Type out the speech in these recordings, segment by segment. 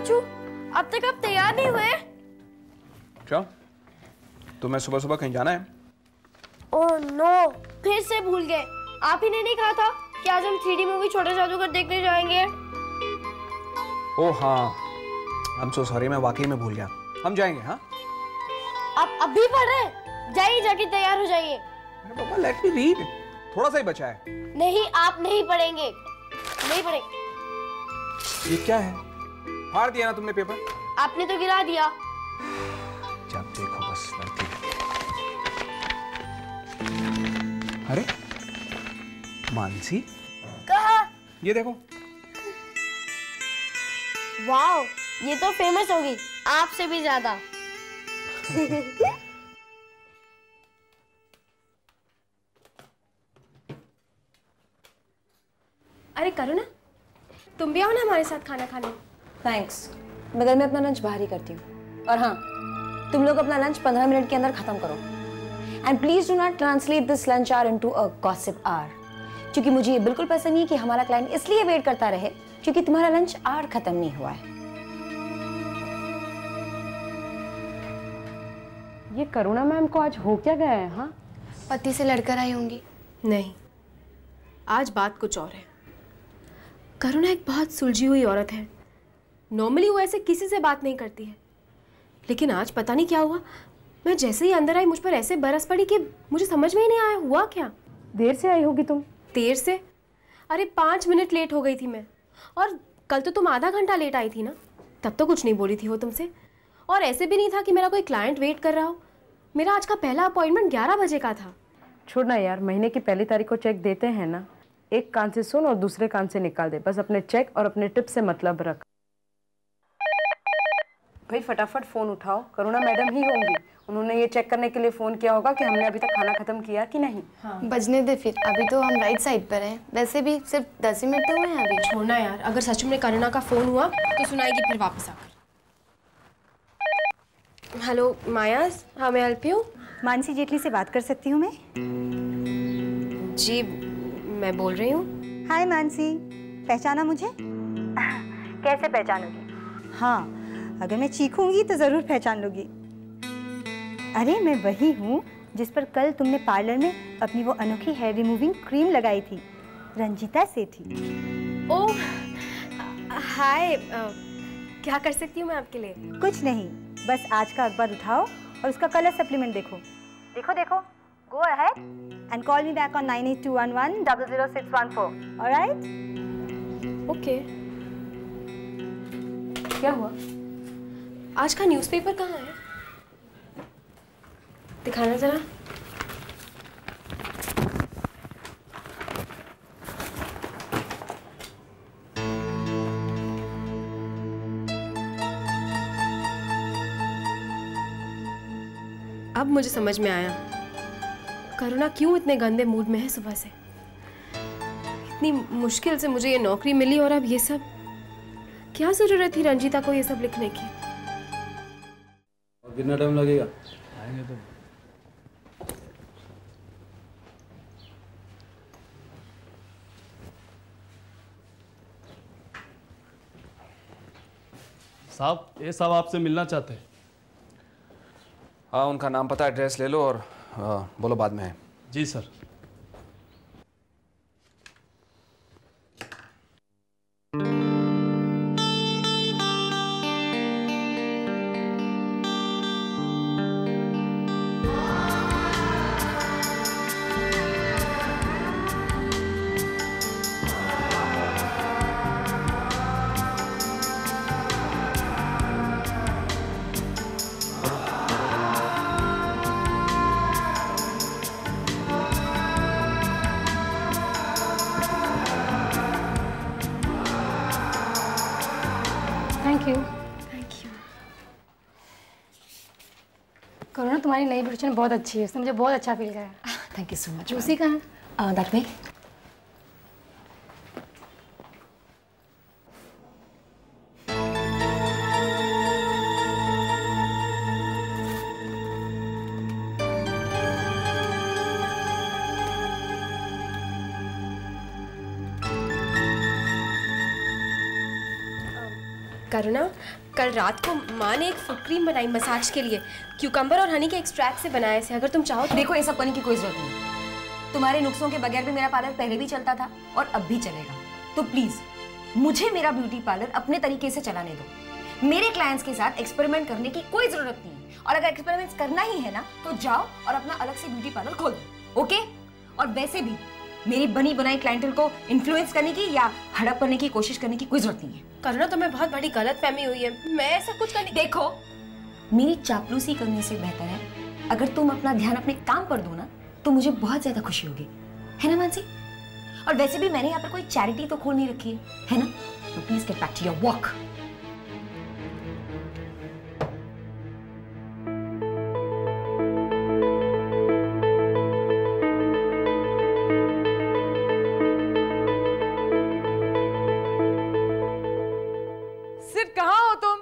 चाचू, अब तक आप तैयार नहीं हुए? क्या तुम्हें सुबह सुबह कहीं जाना है? ओह नो, फिर से भूल गए। आप ही ने नहीं कहा था कि आज हम 3D मूवी छोटा जादूगर देखने जाएंगे? ओह हाँ, आई एम सो सॉरी, मैं वाकई में भूल गया। हम जाएंगे। हाँ, आप अभी पढ़ रहे हैं? जाइए, जाके तैयार हो जाइए। अरे पापा, लेट मी रीड, थोड़ा सा ही बचा है। नहीं, आप नहीं पढ़ेंगे, नहीं पढ़ेंगे। ये क्या है? फाड़ दिया ना तुमने पेपर? आपने तो गिरा दिया। जब देखो बस लड़की। अरे मानसी, कहा? ये देखो। वाओ, ये तो फेमस होगी आपसे भी ज्यादा। अरे करो ना, तुम भी आओ ना हमारे साथ खाना खाने। थैंक्स, मगर मैं अपना लंच बाहर ही करती हूँ। और हाँ, तुम लोग अपना लंच 15 मिनट के अंदर खत्म करो। And please do not translate this lunch hour into a gossip hour, क्योंकि मुझे ये बिल्कुल पसंद नहीं कि हमारा क्लाइंट इसलिए वेट करता रहे क्योंकि तुम्हारा लंच आवर खत्म नहीं हुआ है। ये करुणा मैम को आज हो क्या गया है? हाँ, पति से लड़कर आई होंगी। नहीं, आज बात कुछ और है। करुणा एक बहुत सुलझी हुई औरत है। नॉर्मली वो ऐसे किसी से बात नहीं करती है, लेकिन आज पता नहीं क्या हुआ, मैं जैसे ही अंदर आई मुझ पर ऐसे बरस पड़ी कि मुझे समझ में ही नहीं आया हुआ क्या। देर से आई होगी तुम। देर से? अरे 5 मिनट लेट हो गई थी मैं, और कल तो तुम आधा घंटा लेट आई थी ना, तब तो कुछ नहीं बोली थी वो तुमसे। और ऐसे भी नहीं था कि मेरा कोई क्लाइंट वेट कर रहा हो। मेरा आज का पहला अपॉइंटमेंट 11 बजे का था। छोड़ना यार, महीने की पहली तारीख को चेक देते हैं ना, एक कान से सुन और दूसरे कान से निकाल दे। बस अपने चेक और अपने टिप से मतलब रख। भाई फटाफट फोन उठाओ, करुणा मैडम ही होंगी। उन्होंने ये चेक करने के लिए फोन किया होगा कि हमने अभी तक खाना खत्म किया कि नहीं। हाँ। बजने दे फिर, अभी तो हम राइट साइड पर हैं। वैसे भी सिर्फ 10 मिनट तो हुए हैं अभी। छोड़ना यार, अगर सच में करुणा का फोन हुआ तो सुनाएगी फिर वापस आकर। हेलो माया, हाँ मैं हेल्प यू? मानसी जेटली से बात कर सकती हूँ मैं? जी मैं बोल रही हूँ। हाय मानसी, पहचाना मुझे? कैसे पहचानोगी? हाँ, अगर मैं चीखूंगी तो जरूर पहचान लोगी। अरे मैं वही हूँ जिस पर कल तुमने पार्लर में अपनी वो अनोखी हेयर रिमूविंग क्रीम लगाई थी, रंजीता सेठी। ओह हाय, क्या कर सकती हूँ मैं आपके लिए? कुछ नहीं, बस आज का अखबार उठाओ और उसका कलर सप्लीमेंट देखो। देखो देखो, go ahead and call me back on 9821100614। Alright? Okay. क्या हुआ? आज का न्यूज़पेपर कहाँ है? दिखाना जरा। अब मुझे समझ में आया करुणा क्यों इतने गंदे मूड में है सुबह से। इतनी मुश्किल से मुझे ये नौकरी मिली और अब ये सब। क्या जरूरत थी रंजीता को ये सब लिखने की? और कितना टाइम लगेगा? आएंगे तो। साहब, ये साहब आपसे मिलना चाहते हैं। हाँ, उनका नाम पता एड्रेस ले लो और बोलो बाद में है। जी सर। Thank you. करुणा, तुम्हारी नई ब्यूटिशियन बहुत अच्छी है, उसने मुझे बहुत अच्छा फील कराया। Thank you so much. Juicy कहाँ है? That way. करुणा, कल रात को माँ ने एक फुट क्रीम बनाई मसाज के लिए, क्यूकम्बर और हनी के एक्सट्रैक्ट से बनाए से। अगर तुम चाहो तो देखो, ये सब करने की कोई जरूरत नहीं। तुम्हारे नुस्खों के बगैर भी मेरा पार्लर पहले भी चलता था और अब भी चलेगा। तो प्लीज मुझे मेरा ब्यूटी पार्लर अपने तरीके से चलाने दो। मेरे क्लाइंट्स के साथ एक्सपेरिमेंट करने की कोई जरूरत नहीं है, और अगर एक्सपेरिमेंट्स करना ही है ना तो जाओ और अपना अलग से ब्यूटी पार्लर खोल दो, ओके? और वैसे भी मेरी बनी बनाई क्लाइंटल को इन्फ्लुएंस करने की या हड़प करने की कोशिश करने की कोई जरूरत नहीं है। करुणा, तुम्हें बहुत बड़ी गलतफहमी हुई है। मैं ऐसा कुछ करने... देखो, मेरी चापलूसी करने से बेहतर है अगर तुम अपना ध्यान अपने काम पर दो ना, तो मुझे बहुत ज्यादा खुशी होगी, है ना मानसी? और वैसे भी मैंने यहाँ पर कोई चैरिटी तो खोल नहीं रखी है ना? तो please get back to your work. Sid, कहाँ हो तुम?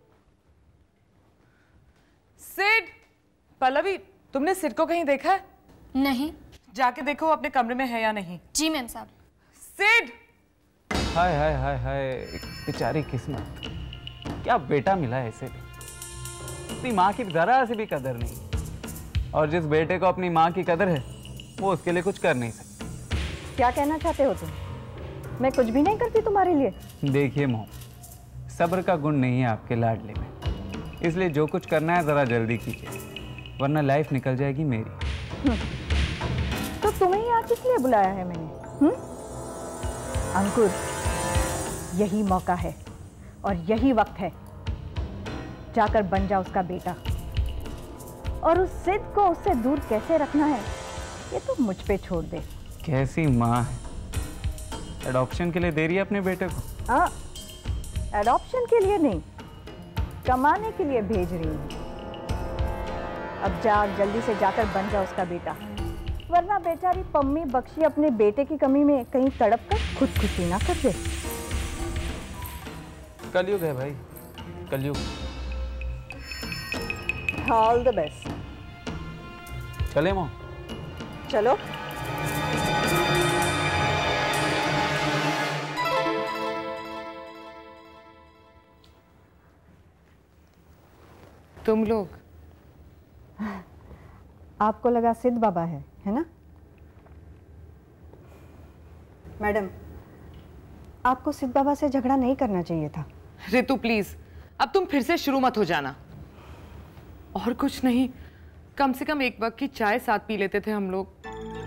सिड, पल्लवी, तुमने सिड को कहीं देखा है? नहीं। जाके देखो अपने कमरे में है या नहीं। जी मैम साहब। सिड! हाय हाय हाय हाय, बेचारी किस्मत, क्या बेटा मिला है इसे। अपनी माँ की जरा सी भी कदर नहीं, और जिस बेटे को अपनी माँ की कदर है वो उसके लिए कुछ कर नहीं सकती। क्या कहना चाहते हो तुम? मैं कुछ भी नहीं करती तुम्हारे लिए? देखिए मोम, सब्र का गुण नहीं है आपके लाडले में, इसलिए जो कुछ करना है जरा जल्दी कीजिए, वरना लाइफ निकल जाएगी मेरी। तो तुम्हें यहाँ किस लिए बुलाया है मैंने? अंकुर, यही मौका है और यही वक्त है, जाकर बन जा उसका बेटा। और उस सिद्ध को उससे दूर कैसे रखना है ये तो मुझ पे छोड़ दे। कैसी माँ है, एडॉप्शन के लिए दे रही है अपने बेटे को? हाँ, एडॉप्शन के लिए नहीं, कमाने के लिए भेज रही हूँ। अब जा, जल्दी से जाकर बन जा उसका बेटा, वरना बेचारी पम्मी बख्शी अपने बेटे की कमी में कहीं तड़प कर खुदकुशी ना कर दे। कलयुग है भाई, कलयुग। All the best. चले मॉम? चलो। तुम लोग? आपको लगा सिद्ध बाबा है ना? मैडम, आपको सिद्ध बाबा से झगड़ा नहीं करना चाहिए था। रितु प्लीज, अब तुम फिर से शुरू मत हो जाना। और कुछ नहीं, कम से कम एक वक्त की चाय साथ पी लेते थे हम लोग।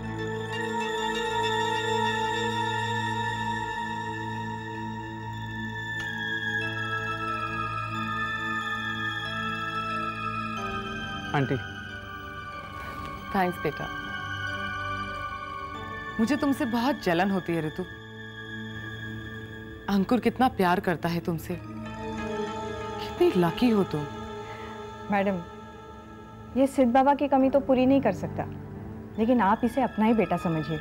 आंटी। थैंक्स बेटा। मुझे तुमसे बहुत जलन होती है रितु। अंकुर कितना प्यार करता है तुमसे, कितनी लकी हो तुम। मैडम, ये सिद्ध बाबा की कमी तो पूरी नहीं कर सकता, लेकिन आप इसे अपना ही बेटा समझिए।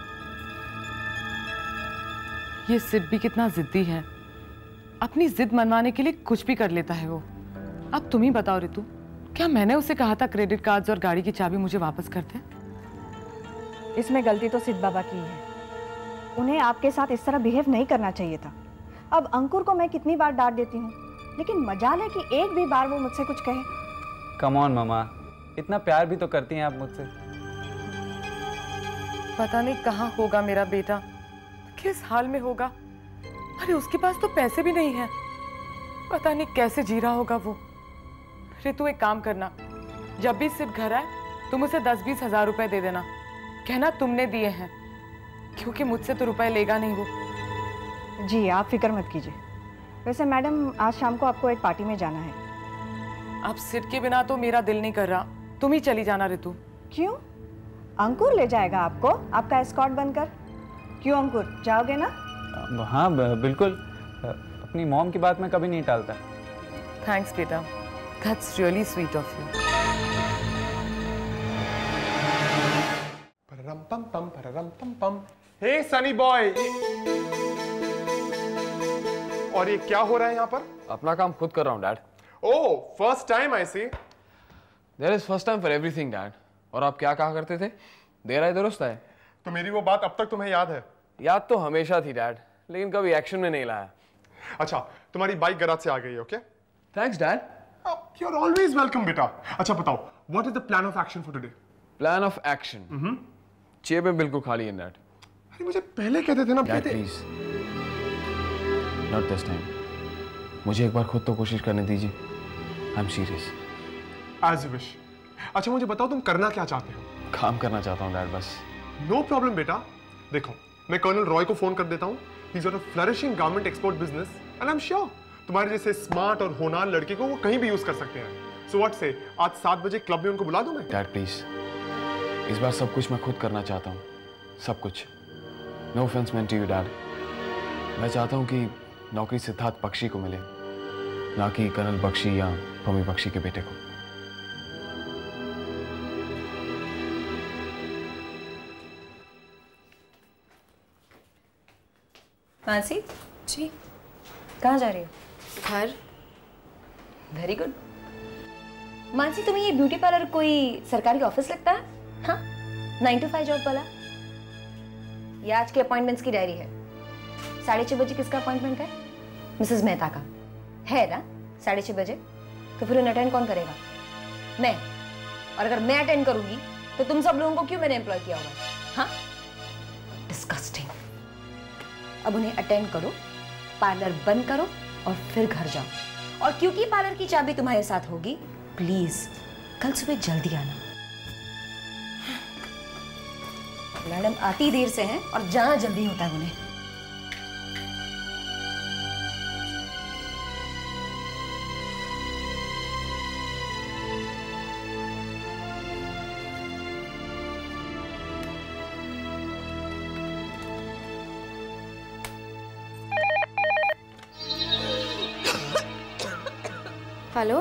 ये सिद्ध भी कितना जिद्दी है, अपनी जिद मनवाने के लिए कुछ भी कर लेता है वो। अब तुम ही बताओ रितु, क्या मैंने उसे कहा था क्रेडिट कार्ड्स और गाड़ी की चाबी मुझे वापस कर दे? इसमें गलती तो सिद्ध बाबा की है, उन्हें आपके साथ इस तरह बिहेव नहीं करना चाहिए था। अब अंकुर को मैं कितनी बार डांट देती हूँ, लेकिन मजाल है कि एक भी बार वो मुझसे कुछ कहे। कम ऑन मामा, इतना प्यार भी तो करती हैं आप मुझसे। पता नहीं कहाँ होगा मेरा बेटा, किस हाल में होगा। अरे उसके पास तो पैसे भी नहीं है, पता नहीं कैसे जी रहा होगा वो। रितु एक काम करना, जब भी सिर्फ घर आए तुम उसे 10-20 हज़ार रुपए दे देना, कहना तुमने दिए हैं, क्योंकि मुझसे तो रुपए लेगा नहीं वो। जी आप फिक्र मत कीजिए। वैसे मैडम, आज शाम को आपको एक पार्टी में जाना है। अब सिड के बिना तो मेरा दिल नहीं कर रहा, तुम ही चली जाना रितु। क्यों? अंकुर ले जाएगा आपको, आपका एस्कॉर्ट बनकर। क्यों अंकुर, जाओगे ना? हाँ बिल्कुल, अपनी मॉम की बात मैं कभी नहीं टालता। थैंक्स बेटा, that's really sweet of you. Hey Sunny boy, और ये क्या हो रहा है यहाँ पर? अपना काम खुद कर रहा हूँ dad. Oh, first time I see. There is first time for everything dad. और आप क्या कहा करते थे? देर आए दुरुस्त आए। तो मेरी वो बात अब तक तुम्हें याद है? याद तो हमेशा थी डैड, लेकिन कभी एक्शन में नहीं लाया। अच्छा, तुम्हारी बाइक गैराज से आ गई है। Okay thanks dad. You are always welcome बेटा। अच्छा बताओ, what is the plan of action for today? Plan of action? जेबें बिल्कुल खाली है डैड। अरे मुझे पहले कहते थे ना। Dad please, not this time. मुझे एक बार खुद तो कोशिश करने दीजिए। I am serious. As you wish. अच्छा मुझे बताओ तुम करना क्या चाहते हो? काम करना चाहता हूँ डैड, बस। नो प्रॉब्लम बेटा। देखो मैं कर्नल रॉय को फोन कर देता हूँ। He is on a flourishing garment export business and I am sure तुम्हारे जैसे स्मार्ट और होनहार लड़के को वो कहीं भी यूज कर सकते हैं। सो व्हाट से आज 7 बजे क्लब में उनको बुला दूं मैं? डैड प्लीज, इस बार सब कुछ मैं खुद करना चाहता हूँ, सब कुछ। No offence meant to you dad. मैं चाहता हूँ कि नौकरी सिद्धार्थ बख्शी को मिले, ना कि कर्नल बख्शी या भूमि बख्शी के बेटे को। मानसी जी, कहाँ जा रही हो? घर। Very good. मानसी तुम्हें ये ब्यूटी पार्लर कोई सरकारी ऑफिस लगता है? हाँ, 9 to 5 जॉब वाला? ये आज के अपॉइंटमेंट्स की डायरी है। 6:30 बजे किसका अपॉइंटमेंट है? मिसेस मेहता का है ना? 6:30 बजे। तो फिर उन्हें अटेंड कौन करेगा? मैं। और अगर मैं अटेंड करूंगी तो तुम सब लोगों को क्यों मैंने एम्प्लॉय किया होगा? हाँ, डिस्कस्टिंग। अब उन्हें अटेंड करो, पार्लर बंद करो और फिर घर जाओ। और क्योंकि पार्लर की चाबी तुम्हारे साथ होगी, प्लीज कल सुबह जल्दी आना। मैडम आती देर से हैं और जाना जल्दी होता है उन्हें। हेलो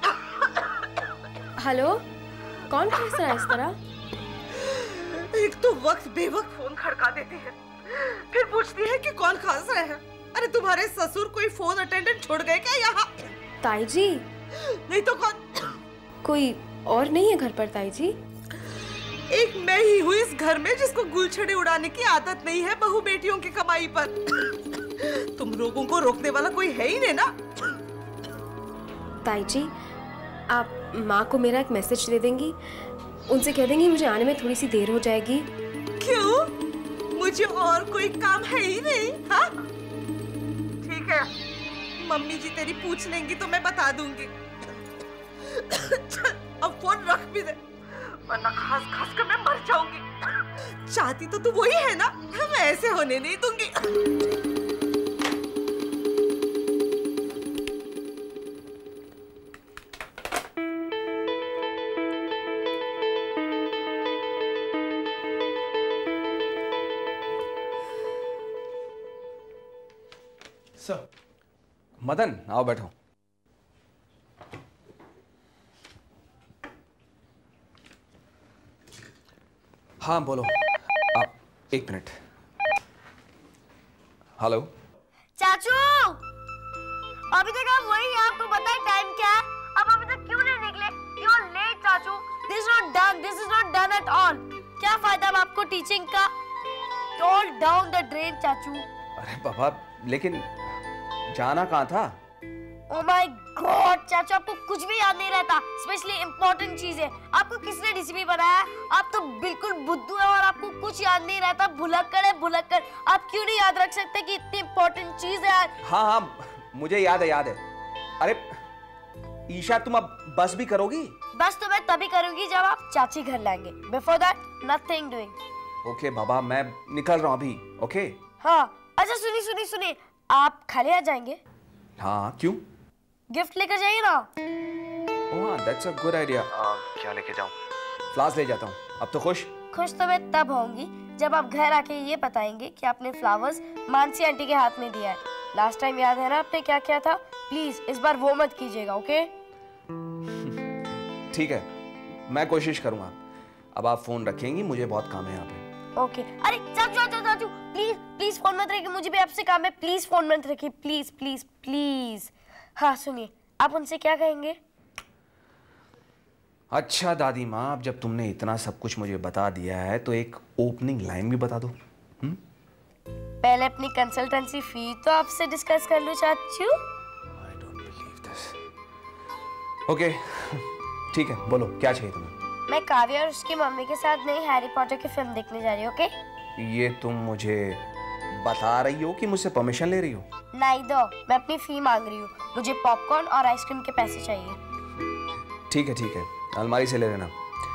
हेलो, कौन खांस रहा है इस तरह? एक तो वक्त बेवक्त फोन खड़का देती है, फिर पूछती है कि कौन खांस रहे हैं। अरे तुम्हारे ससुर कोई फोन अटेंडेंट छोड़ गए क्या यहाँ? ताई जी। नहीं तो कौन? कोई और नहीं है घर पर ताई जी? एक मैं ही हूँ इस घर में जिसको गुलछड़े उड़ाने की आदत नहीं है बहू बेटियों की कमाई पर। तुम लोगों को रोकने वाला कोई है ही नहीं ना। ताई जी, आप माँ को मेरा एक मैसेज दे देंगी? उनसे कह देंगी मुझे आने में थोड़ी सी देर हो जाएगी। क्यों? मुझे और कोई काम है ही नहीं। हाँ ठीक है, मम्मी जी तेरी पूछ लेंगी तो मैं बता दूंगी। अब फोन रख भी दे, वरना खास खास कर मैं मर जाऊंगी। चाहती तो तू वही है ना, मैं ऐसे होने नहीं दूंगी। सर। मदन आओ बैठो। हाँ बोलो। आप 1 मिनट। हेलो चाचू, अभी तक आप वही हैं, आपको पता है टाइम क्या है? अब अभी तक क्यों नहीं निकले? यू आर लेट चाचू। This is not done at all. क्या फायदा अब आपको टीचिंग का? ऑल डाउन द ड्रेन चाचू। अरे बाबा, लेकिन जाना कहाँ था? Oh my God, चाचू आपको कुछ भी याद नहीं रहता, स्पेशली इम्पोर्टेंट चीजें। आपको किसने डीसीपी बनाया? आप तो बिल्कुल बुद्धू है और आपको कुछ याद नहीं रहता। भुलक्कड़ है भुलक्कड़। आप क्यों नहीं याद रख सकते कि इतनी इम्पोर्टेंट चीज है? हाँ हाँ मुझे याद है। अरे ईशा, तुम अब बस भी करोगी? बस तो मैं तभी करूंगी जब आप चाची घर लाएंगे। Before that nothing doing. Okay बाबा, मैं निकल रहा हूँ अभी। ओके हाँ, अच्छा सुनिए, आप खाली आ जाएंगे? हाँ क्यों? गिफ्ट लेकर जाइए ना। ओह हाँ, दैट्स अ गुड आइडिया। क्या लेके जाऊँ? फ्लावर्स ले जाता हूँ। अब तो खुश तो मैं तब होंगी जब आप घर आके ये बताएंगे कि आपने फ्लावर्स मानसी आंटी के हाथ में दिया है। लास्ट टाइम याद है ना आपने क्या किया था? प्लीज इस बार वो मत कीजिएगा, ओके? ठीक है, मैं कोशिश करूंगा। अब आप फोन रखेंगी, मुझे बहुत काम है यहाँ पे। ओके। अरे चाचू प्लीज फोन मत रखिए, मुझे भी आपसे काम है। प्लीज फोन मत रखिए, प्लीज। हाँ सुनिए, आप उनसे क्या कहेंगे? अच्छा दादी माँ, अब जब तुमने इतना सब कुछ मुझे बता दिया है तो एक ओपनिंग लाइन भी बता दो। पहले अपनी कंसल्टेंसी फी तो आपसे डिस्कस कर लो चाचू। ओके ठीक है, बोलो क्या चाहिए तुम्हें? मैं काव्या और उसकी मम्मी के साथ नई हैरी पॉटर की फिल्म देखने जा रही हूँ। ओके? ये तुम मुझे बता रही हो कि मुझसे परमिशन ले रही हो? नहीं दो, मैं अपनी फी मांग रही हूँ। मुझे पॉपकॉर्न और आइसक्रीम के पैसे चाहिए। ठीक है, अलमारी से ले लेना।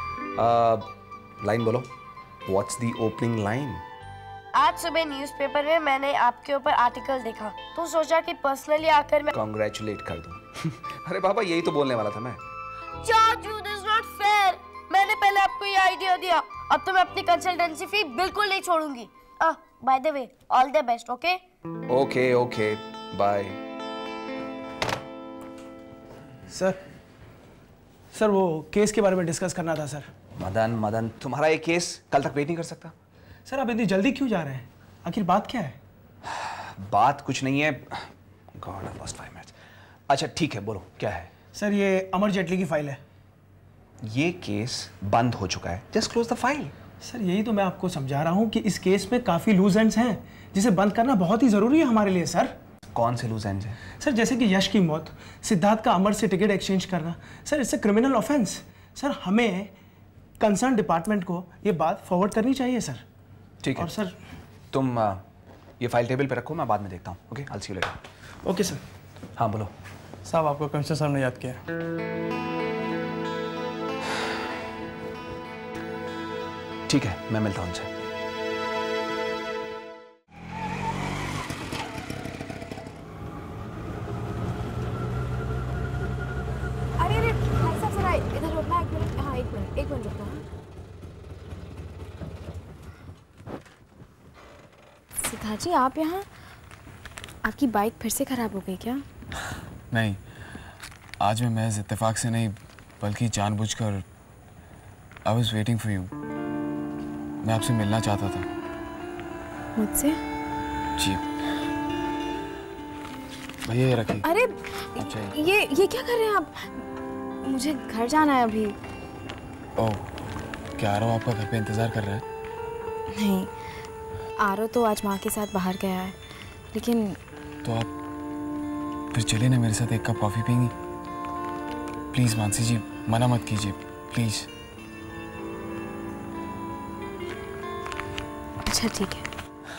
लाइन बोलो। What's the opening line? आज सुबह न्यूज़पेपर में मैंने आपके ऊपर आर्टिकल देखा तो सोचा कि पर्सनली आकर मैं कांग्रेचुलेट कर दूं। अरे बाबा, यही तो बोलने वाला था मैं। चाचू, दिस नॉट फेयर। मैंने पहले आपको ये आइडिया दिया, अब तो मैं अपनी कंसल्टेंसी फी बिल्कुल नहीं छोड़ूंगी। By the way, all the best. Okay okay, bye. Sir वो केस के बारे में डिस्कस करना था सर। मदन, तुम्हारा ये केस कल तक वेट नहीं कर सकता? सर आप इतनी जल्दी क्यों जा रहे हैं? आखिर बात क्या है? बात कुछ नहीं है। God, I lost 5 minutes. अच्छा ठीक है, बोलो क्या है? सर ये अमर जेटली की फाइल है। ये केस बंद हो चुका है, just close the file. Sir यही तो मैं आपको समझा रहा हूँ कि इस केस में काफी लूज एंड्स हैं जिसे बंद करना बहुत ही जरूरी है हमारे लिए। सर कौन से लूज एंड्स हैं? सर जैसे कि यश की मौत, सिद्धार्थ का अमर से टिकट एक्सचेंज करना। सर इससे क्रिमिनल ऑफेंस। सर हमें कंसर्न डिपार्टमेंट को ये बात फॉरवर्ड करनी चाहिए सर। ठीक है। और सर तुम ये फाइल टेबल पे रखो, मैं बाद में देखता हूँ। Okay, I will see you later. Okay sir. हाँ बोलो। साहब आपको कमिश्नर साहब ने याद किया। ठीक है, मैं मिलता हूँ उनसे। अरे भाई साहब जरा इधर रुकना 1 मिनट। हाँ 1 मिनट रुकना। सिद्धार्थ जी आप यहाँ, आपकी बाइक फिर से खराब हो गई क्या? नहीं, आज मैं महज इत्तेफाक से नहीं बल्कि जानबूझकर I was waiting for you. मैं आपसे मिलना चाहता था। मुझसे? जी भैया ये रखिए। अरे ये क्या कर रहे हैं आप? मुझे घर जाना है अभी। ओह, क्या आरव आपका घर पे इंतज़ार कर रहा है? नहीं, आरव तो आज माँ के साथ बाहर गया है, लेकिन तो आप फिर चलिए ना मेरे साथ, एक कप कॉफ़ी पियेंगी? प्लीज़ मानसी जी, मना मत कीजिए प्लीज़। अच्छा ठीक है।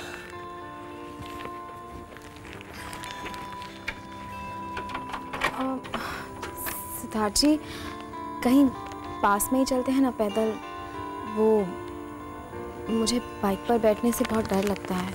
सिद्धार्थ जी कहीं पास में ही चलते हैं ना पैदल? वो मुझे बाइक पर बैठने से बहुत डर लगता है।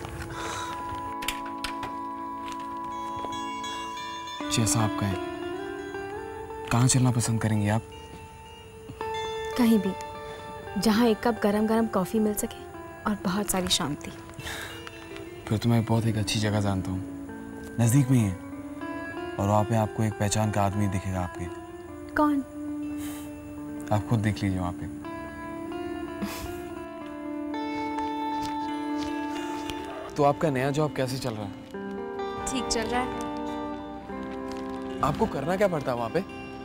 जैसा आप कहें। कहाँ चलना पसंद करेंगी आप? कहीं भी, जहाँ एक कप गरम गरम कॉफ़ी मिल सके और बहुत सारी शांति। फिर तो मैं बहुत एक अच्छी जगह जानता हूँ, नज़दीक में ही है, और वहाँ पे आपको एक पहचान का आदमी दिखेगा आपके। कौन? आप खुद देख लीजिए वहाँ पे। तो आपका नया जॉब कैसे चल रहा है? ठीक चल रहा है। आपको करना क्या पड़ता है वहाँ पे?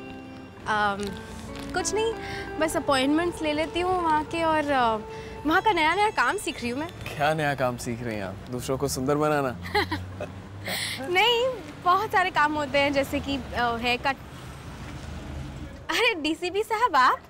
कुछ नहीं, बस अपॉइंटमेंट्स ले लेती हूँ वहाँ के, और वहाँ का नया नया काम सीख रही हूँ मैं। क्या नया काम सीख रही हैं आप? दूसरों को सुंदर बनाना? नहीं, बहुत सारे काम होते हैं, जैसे कि हेयर कट। अरे डीसीपी साहब आप?